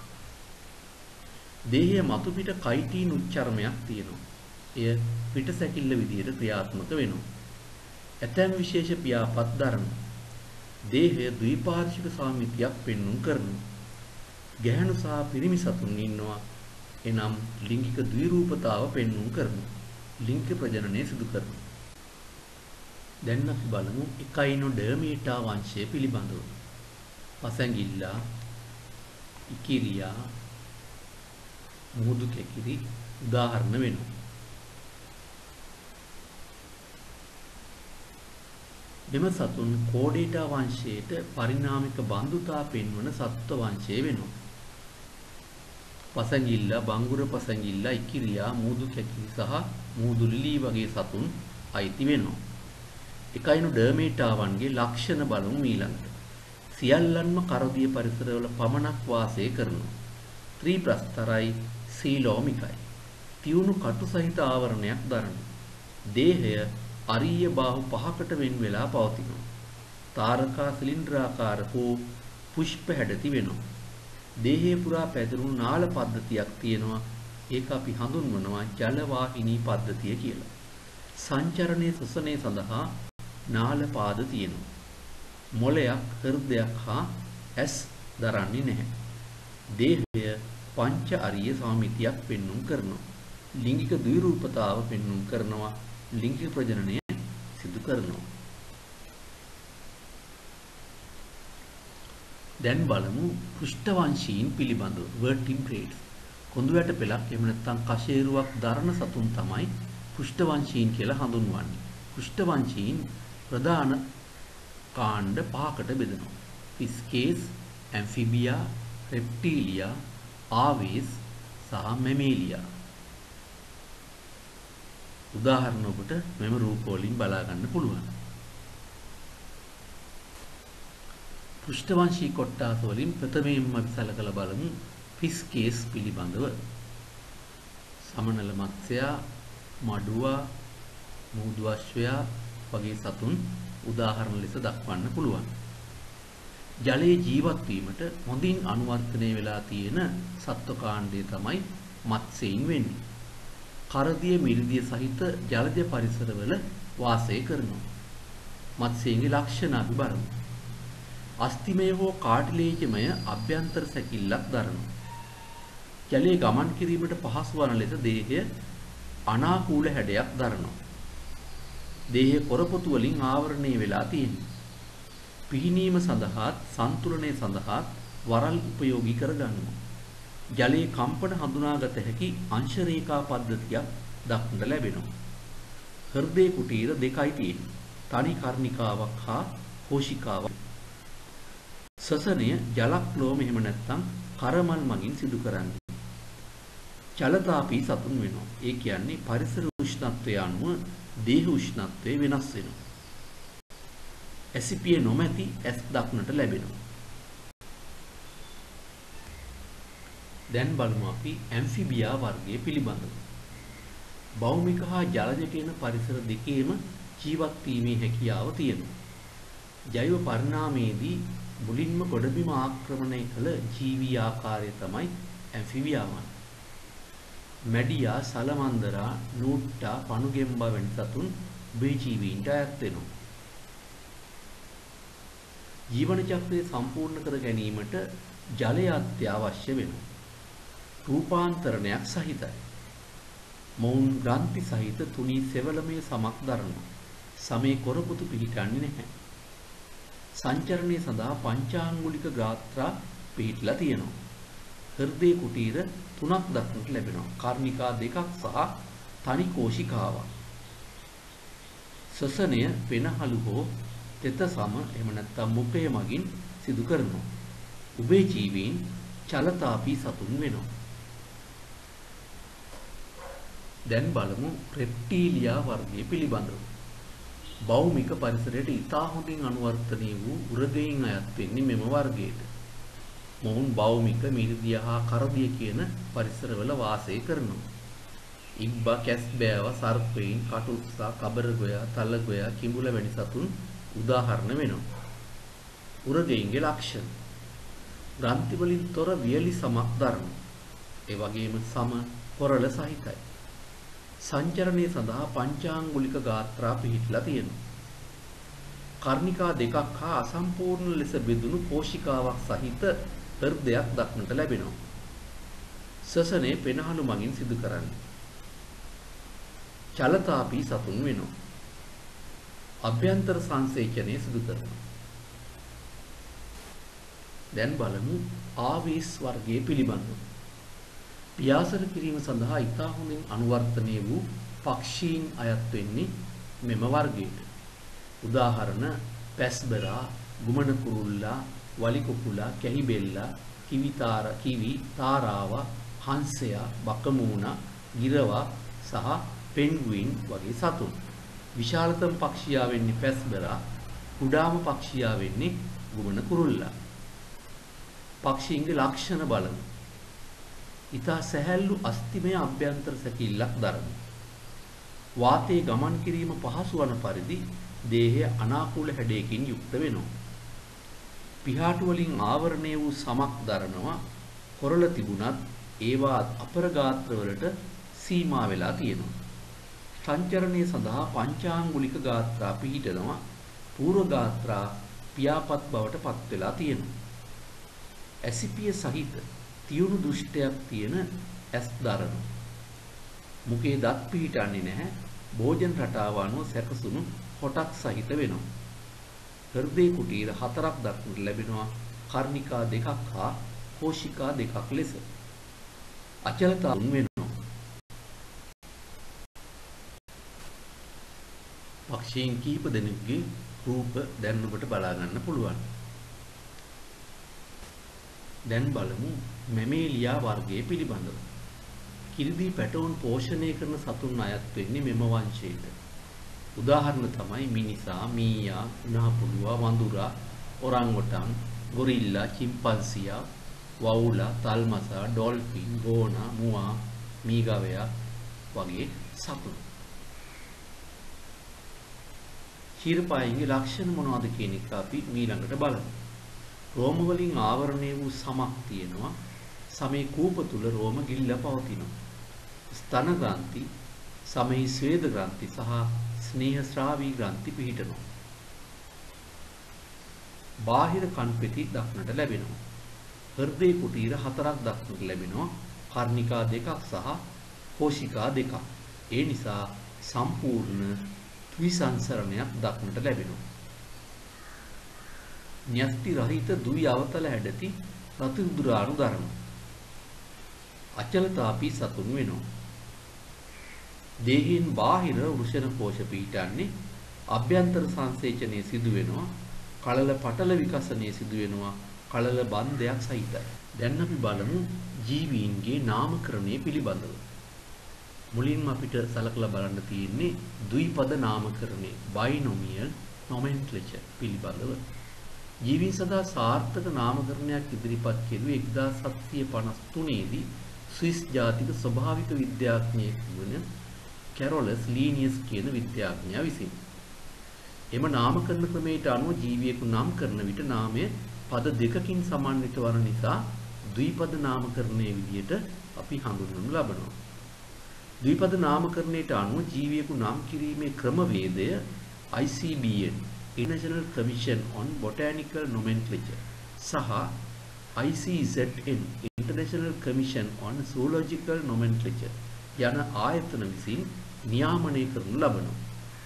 දේහයේ මතු පිට කයිටීන් උච්චර්මයක් තියෙනවා. එය පිටසැකිල්ල විදියට ක්‍රියාත්මක වෙනවා. ඇතැම් විශේෂ පියාපත් දරනවා. දේහය ද්විපාර්ශ්වික සාමිතියක් පෙන්වුම් කරනවා. ගැහැණු සහ පිරිමි සතුන් ඉන්නවා. එනම් ලිංගික ද්විරූපතාව පෙන්වුම් කරනවා. ලිංග ප්‍රජනනය සිදු කරනවා. දැන් අපි බලමු එකයිනොඩර්මීටා වංශය පිළිබඳව. පසඟිල්ලා, ඉකිරියා, මුහුදු කැකිරි උදාහරණ වෙනවා. මෙම සතුන් කෝඩේටා වංශයට පරිණාමික බන්දුතා පෙන්වන සත්ත්ව වංශය වෙනවා. පසඟිල්ලා, බංගුර පසඟිල්ලා, ඉකිරියා, මුහුදු කැකිරි සහ මුහුදු ලිලී වගේ සතුන් අයිති වෙනවා. එකයිනොඩර්මීටාවන්ගේ ලක්ෂණ බලමු ඊළඟට. සියල්ලන්ම කරදිය පරිසරවල පමණක් වාසය කරනවා. ත්‍රිප්‍රස්තරයි, සීලෝමිකයි. තියුණු කටු සහිත ආවරණයක් දරනවා. දේහය අරීය බාහු පහකට වෙන් වෙලා පවතිනවා. තාරකා සිලින්ඩ්‍රාකාර හෝ පුෂ්ප හැඩති වෙනවා. දේහය පුරා පැතිරුණු නාල පද්ධතියක් තියෙනවා. ඒක අපි හඳුන්වනවා ජල වාහිනී පද්ධතිය කියලා. සංචරණයේ සුසනේ සඳහා නාල පාද තියෙනවා. මොළයක්, හෘදයක් හා ඇස් දරන්නේ නැහැ. දේහය පංච අරිය සාමිතියක් පෙන්වුම් කරනවා. ලිංගික ද්විරූපතාව පෙන්වුම් කරනවා. ලිංගික ප්‍රජනනය සිදු කරනවා. දැන් බලමු පෘෂ්ඨවංශීන් පිළිබඳව vertebrates. කොඳුයට පෙළක් එහෙම නැත්නම් කශේරුවක් දරන සතුන් තමයි පෘෂ්ඨවංශීන් කියලා හඳුන්වන්නේ. පෘෂ්ඨවංශීන් ප්‍රධාන කාණ්ඩ පහකට බෙදෙනවා. Fisces, Amphibia, Reptilia, Aves සහ Mammalia. උදාහරණ ඔබට මෙම රූප වලින් බලා ගන්න පුළුවන්. පෘෂ්ඨවංශී කොට්ටාස වලින් ප්‍රථමයෙන්ම අපි සලකලා බලමු Fisces පිළිබඳව. සමනල මත්ස්‍යයා, මඩුවා, මුහුදු අශ්වයා වගේ සතුන් උදාහරණ ලෙස දක්වන්න පුළුවන්. ජලයේ ජීවත් වීමට හොඳින් අනුවර්තනය වෙලා තියෙන සත්ව කාණ්ඩය තමයි මත්ස්‍යයින් වෙන්නේ. කරදිය මිරිදිය සහිත ජලජ පරිසරවල වාසය කරනවා. මත්ස්‍යයන්ගේ ලක්ෂණ අපි බලමු. අස්තිමය හෝ කාටිලේජමය අභ්‍යන්තර සැකිල්ලක් දරනවා. ජලයේ ගමන් කිරීමට පහසු වන ලෙස දේහය අනාකූල හැඩයක් දරනවා. දේහය කොරපොතු වලින් ආවරණය වෙලා තියෙනවා. පිහිනීම සඳහාත් සන්තුලනය සඳහාත් වරල් උපයෝගී කර ගන්නවා. ජලයේ කම්පන හඳුනාගත හැකි අංශ රේඛා පද්ධතියක් දක්නට ලැබෙනවා. හෘදේ කුටීර දෙකයි තියෙන්නේ. තනි කර්ණිකාවක් හා කෝෂිකාවක්. සසනය ජලක්ලෝම එහෙම නැත්නම් කරමල් මගින් සිදු කරන්නේ. චලතාපී සතුන් වෙනවා. ඒ කියන්නේ පරිසර උෂ්ණත්වය අනුව දේහ උෂ්ණත්වය වෙනස් වෙනවා. ඇසිපිය නොමැති ඇස් දක්නට ලැබෙනවා. දැන් බලමු අපි ඇම්ෆිබියා වර්ගය පිළිබඳව. භෞමික හා ජලජ කියන පරිසර දෙකේම ජීවත් වීමේ හැකියාව තියෙනවා. ජෛව පරිණාමයේදී මුලින්ම ගොඩබිම ආක්‍රමණය කළ ජීවී ආකාරය තමයි ඇම්ෆිබියාවන්. මැඩියා, සලමන්දරා, නූට්ටා, පණුගෙම්බා වැනි සතුන් උභයජීවීන්ට අයත් වෙනවා. ජීවන චක්‍රය සම්පූර්ණ කර ගැනීමට ජලය අත්‍යවශ්‍ය වෙනවා. රූපාන්තරණයක් සහිතයි. මොවුන් ග්‍රන්ථි සහිත තුනී සෙවලමේ සමක් දරනවා. සමේ කොරපුතු පිහිටන්නේ නැහැ. සංචරණය සඳහා පංචාංගුලික ගාත්‍රා පිහිටලා තියෙනවා. හෘදේ කුටීර තුනක් දක්නට ලැබෙනවා. කර්ණිකා දෙකක් සහ තනි කෝෂිකාවක්. ශ්වසනය පෙනහළු හෝ තෙත සම එහෙම නැත්නම් මුඛය මගින් සිදු කරනවා. උභයජීවීන් චලතාපී සතුන් වෙනවා. දැන් බලමු රෙප්ටීලියා වර්ගය පිළිබඳව. භෞමික පරිසරයට ඉතා හොඳින් අනුවර්තනය වූ උරගයින් අයත් වෙන්නේ මෙම වර්ගයට. මොවුන් භෞමික මිරිදිය හා කරදිය කියන පරිසරවල වාසය කරනවා. ඉබ්බා, කැස්බෑව, සර්පයින්, කටුස්සා, කබරගොයා, තලගොයා, කිඹුල වැනි සතුන් උදාහරණ වෙනවා. උරගයින්ගේ ලක්ෂණ. ග්‍රන්ථි වලින් තොර වියලි සමක් දරනවා. ඒ වගේම සම කොරළ සහිතයි. සංචරණය සඳහා පංචාංගුලික ගාත්‍රා පිහිටලා තියෙනවා. කර්ණිකා දෙකක් හා අසම්පූර්ණ ලෙස බෙදුණු කෝෂිකාවක් සහිත හෘදයක් දක්නට ලැබෙනවා. ශ්වසනය පෙනහළු මගින් සිදු කරන්නේ. චලතාපී සතුන් වෙනවා. අභ්‍යන්තර සංසේචනය සිදු කරනවා. දැන් බලමු ආවේස් වර්ගයේ පිළිබඳව. පියාසර කිරීම සඳහා ඉතා හොඳින් අනුවර්තනය වූ පක්ෂීන් අයත් වෙන්නේ මෙම වර්ගයට. උදාහරණ පැස්බරා, ගුමන කුරුල්ලා, වලි කුකුලා, කැහිබෙල්ලා, කිවිතාර, කිවි, තාරාවා, හංසයා, බකමූණා, ගිරවා සහ පෙන්ගුයින් වගේ සතුන්. විශාලතම පක්ෂියා වෙන්නේ පැස්බරා, කුඩාම පක්ෂියා වෙන්නේ ගුමන කුරුල්ලා. පක්ෂීන්ගේ ලක්ෂණ බලමු. ඉතා සැහැල්ලු අස්තිමය අභ්‍යන්තර සැකිල්ලක් දරනවා. වාතයේ ගමන් කිරීම පහසු වන පරිදි දේහය අනාකූල හැඩයකින් යුක්ත වෙනවා. පිහාටු වලින් ආවරණය වූ සමක් දරනවා. කොරළ තිබුණත් ඒවා අපර ගාත්‍රවලට සීමා වෙලා තියෙනවා. සංචරණය සඳහා පංචාංගුලික ගාත්‍රා පිහිටනවා. පූර්ව ගාත්‍රා පියාපත් බවට පත් වෙලා තියෙනවා. ඇසිපිය සහිත තියුණු දෘෂ්ටයක් තියෙන ඇස් දරනවා. මුඛයේ දත් පිහිටන්නේ නැහැ. භෝජන රටාව අනුව සැකසුණු කොටක් සහිත වෙනවා. හෘදේ කුටීර හතරක් දක්නට ලැබෙනවා. කර්ණිකා දෙකක් හා කෝෂිකා දෙකක් ලෙස අචලතා වෙනවා. පක්ෂීන් කීප දෙනෙකුගේ රූප දැන් ඔබට බලා ගන්න පුළුවන්. දැන් බලමු මැමේලියා වර්ගයේ පිළිබඳව. කිරිදී පැටවුන් පෝෂණය කරන සතුන් අයත් වෙන්නේ මෙම වංශයට. උදාහරණ තමයි මිනිසා, මීයා, උණහපුළුවා, වඳුරා, ඔරංගොටන්, ගොරිල්ලා, චිම්පන්සියා, වවුලා, තල්මසා, ඩොල්ෆින්, ගෝනා, මුවා, මීගවයා වගේ සතුන්. ශීර්පායින්ගේ ලක්ෂණ මොනවද කියන එක අපි ඊළඟට බලමු. රෝම වලින් ආවරණය වූ සමක් තියෙනවා. සමේ කූප තුල රෝම ගිල්ල පවතිනවා. ස්තන ග්‍රන්ථි, සමේ ස්වේද ග්‍රන්ථි සහ ස්නේහ ශ්‍රාවී ග්‍රන්ථි පිහිටනවා. බාහිර කන්පෙති දක්නට ලැබෙනවා. හෘදේ කුටීර හතරක් දක්නට ලැබෙනවා. කර්ණිකා දෙකක් සහ කෝෂිකා දෙකක්. ඒ නිසා සම්පූර්ණ ත්‍රිසංසරණයක් දක්නට ලැබෙනවා. න්‍යෂ්ටි රහිත දුවි අවතල හැඩති රතුරුදුරාණු ධර්ම. අචලතාපී සතුන් වෙනවා. දේහයෙන් බාහිර වෘෂණ කෝෂ පිහිටන්නේ අභ්‍යන්තර සංසේචනයේ සිදු වෙනවා. කලල පටල විකසනයේ සිදු වෙනවා. කලල බන්ධයක් සහිතයි. දැන් අපි බලමු ජීවීන්ගේ නාමකරණය පිළිබඳව. මුලින්ම අපිට සලකලා බලන්න තියෙන්නේ ද්විපද නාමකරණය බයිනොමියල් නොමෙන්ක්ලචර් පිළිබඳව. ජීවීන් සඳහා සාර්ථක නාමකරණයක් ඉදිරිපත් කෙරුවේ එක්දාස් හත්සිය පනස් තුනේ දී ස්විස් ජාතික ස්වභාවික විද්‍යාඥයෙක් වන කැරොලස් ලීනියස් කියන විද්‍යාඥයා විසින්. එම නාමකරණ ක්‍රමයට අනුව ජීවියෙකු නම් කරන විට නාමය පද දෙකකින් සමන්විත වන නිසා ද්විපද නාමකරණයේ විදියට අපි හඳුන්වනු ලබනවා. ද්විපද නාමකරණයට අනුව ජීවියෙකු නම් කිරීමේ ක්‍රමවේදය I C B N International Commission on Botanical Nomenclature සහ I C Z N International Commission on Zoological Nomenclature යන ආයතන විසින් නියාමනය කරනු ලබනවා.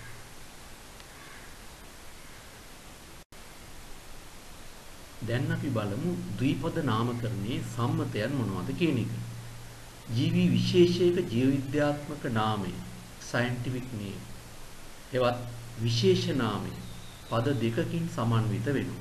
දැන් අපි බලමු ද්විපද නාමකරණයේ සම්මතයන් මොනවද කියන එක. ජීවි විශේෂයක ජීව විද්‍යාත්මක නාමය scientific name එවත් විශේෂ නාමය පද දෙකකින් සමන්විත වෙනවා.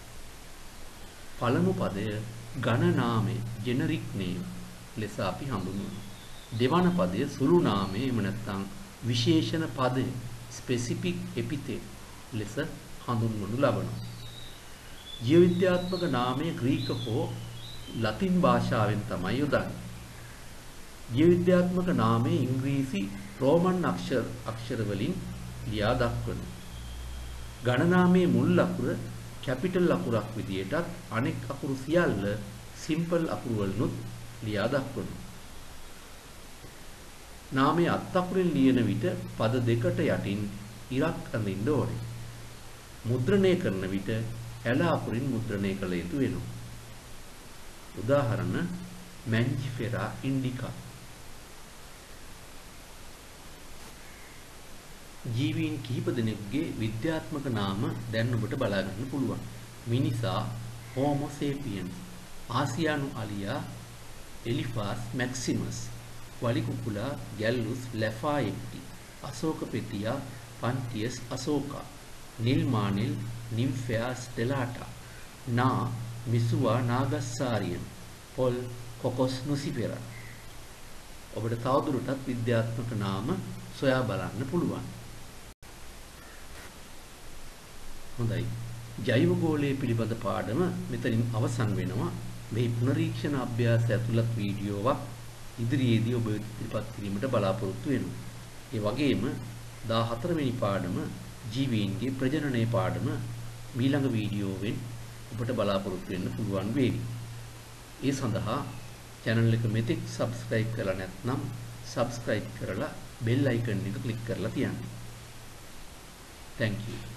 පළමු පදය ඝන නාමය generic name ලෙස අපි හඳුන්වනවා. දෙවන පදය සුළු නාමය එහෙම නැත්නම් විශේෂණ පදය specific epithet ලෙස හඳුන්වනු ලබනවා. ජීව විද්‍යාත්මක නාමය ග්‍රීක හෝ ලතින් භාෂාවෙන් තමයි යොදන්නේ. ජීව විද්‍යාත්මක නාමය ඉංග්‍රීසි රෝමන් අක්ෂර අක්ෂර වලින් ලියා දක්වනවා. ගණනාමයේ මුල් අකුර කැපිටල් අකුරක් විදියටත් අනෙක් අකුරු සියල්ල සිම්පල් අකුරු වලිනුත් ලියා දක්වනවා. නාමයේ අත් අකුරෙන් ලියන විට පද දෙකට යටින් ඉරක් අඳින්න ඕනේ. මුද්‍රණය කරන විට ඇල අකුරින් මුද්‍රණය කළ යුතු වෙනවා. උදාහරණ Mangifera indica. ජීවීන් කිහිප දෙනෙකුගේ විද්‍යාත්මක නාම දැන් ඔබට බලා ගන්න පුළුවන්. මිනිසා Homo sapiens, ආසියානු අලියා Elephas maximus, වලිකුකුලා Gallus lafayette, අශෝකපෙතියා Pantius asoka, නිල් මානෙල් Nymphea stellata, නා Misua nagassarium, පොල් Cocos nucifera. ඔබට තවදුරටත් විද්‍යාත්මක නාම සොයා බලන්න පුළුවන්. හොඳයි. ජෛව ගෝලයේ පිළිබඳ පාඩම මෙතනින් අවසන් වෙනවා. මේ පුනරීක්ෂණ අභ්‍යාස ඇතුළත් වීඩියෝවක් ඉදිරියේදී ඔබ ඉදිරිපත් කිරීමට බලාපොරොත්තු වෙනවා. ඒ වගේම දාහතර වෙනි පාඩම ජීවීන්ගේ ප්‍රජනනයේ පාඩම ඊළඟ වීඩියෝවෙන් ඔබට බලාපොරොත්තු වෙන්න පුළුවන් වේවි. ඒ සඳහා channel එක මෙතෙක් subscribe කරලා නැත්නම් subscribe කරලා bell icon එක click කරලා තියන්න. Thank you.